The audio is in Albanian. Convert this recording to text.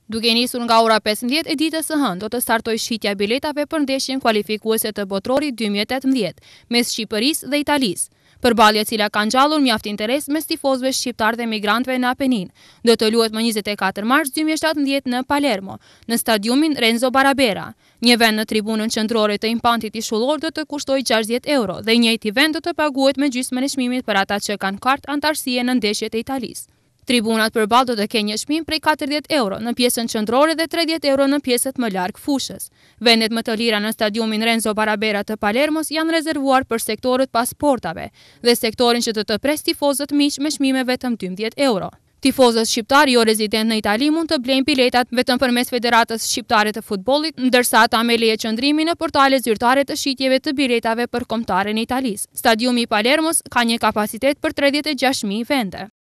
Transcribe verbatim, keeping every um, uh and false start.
Duke nisur nga ora pesëmbëdhjetë e ditës së hënë, do të startojë shitja e biletave për ndeshjen kualifikuese të botrorit dy mijë e tetëmbëdhjetë mes Shqipërisë dhe Italisë. Përballja e cila ka ngjallur mjaft interes mes tifozëve shqiptar dhe migrantëve në Apenin, do të luhet më njëzet e katër mars dy mijë e shtatëmbëdhjetë në Palermo, në stadiumin Renzo Barabera. Një vend në tribunën qendrore të Impantit Tishullor do të kushtojë gjashtëdhjetë euro dhe i njëjti vend do të paguhet me gjysmën e çmimit për ata që kanë kartë antarësie në ndeshjet e Italisë. Tribunat përballë do të kenë një çmim prej katërdhjetë euro në pjesën qendrore dhe tridhjetë euro në pjesët më larg fushës. Vendet më të lira në stadiumin Renzo Barabera të Palermos janë rezervuar për sektorët pasportave dhe sektorin që do të pres tifozët miq me çmime vetëm dymbëdhjetë euro. Tifozët shqiptar jo rezident në Itali mund të blejnë biletat vetëm përmes Federatës Shqiptare të Futbollit, ndërsa ata me leje qëndrimi në portale zyrtare të shitjeve të biletave për kombëtare në Italisë. Stadiumi i Palermos ka një kapacitet për tridhjetë e gjashtë mijë vende.